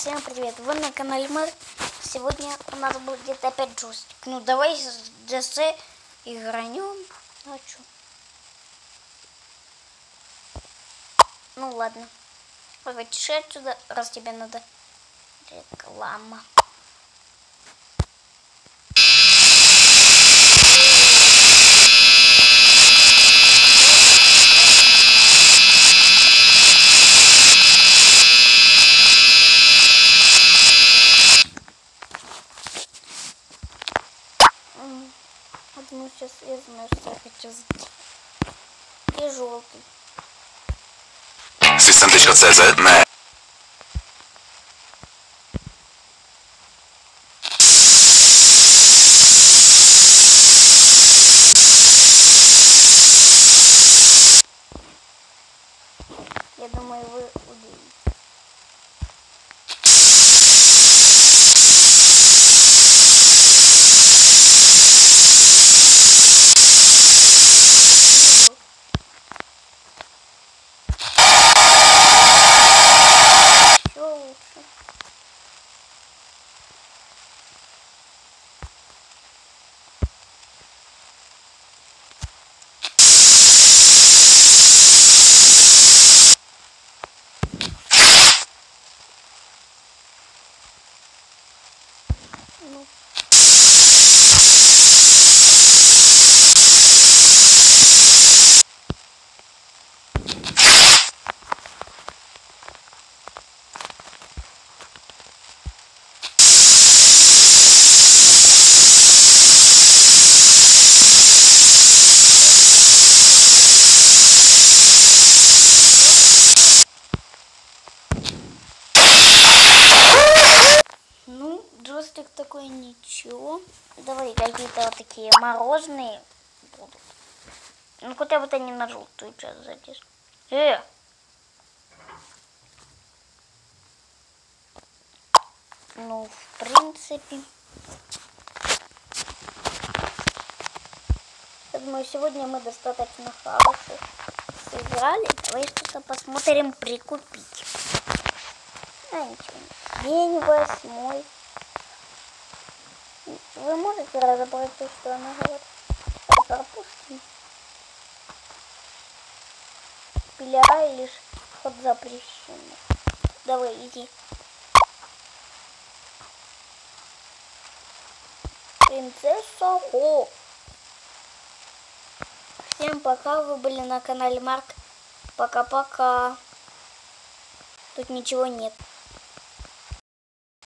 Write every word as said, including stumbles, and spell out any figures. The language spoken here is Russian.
Всем привет, вы на канале Марк. Сегодня у нас будет опять джойстик. Ну давай с ДС игранем. А чё? Ну ладно. Давайте ши отсюда, раз тебе надо реклама. Ну сейчас я знаю, что я хочу сделать. И желтый. System tečka cé zet ne. Я думаю, вы увидите. Ну. Ну, джойстик такой ничего. Давай какие-то вот такие мороженые будут. Ну, хотя бы ты не на желтую часть зайдешь. Э! Ну, в принципе. Я думаю, сегодня мы достаточно хорошо сыграли. Давай что-то посмотрим прикупить. А, ничего. День восьмой. Вы можете разобрать то, что она говорит? Это пропустим. Пиляра и лишь вход запрещенный. Давай, иди. Принцесса Хо. Всем пока, вы были на канале Марк. Пока-пока. Тут ничего нет.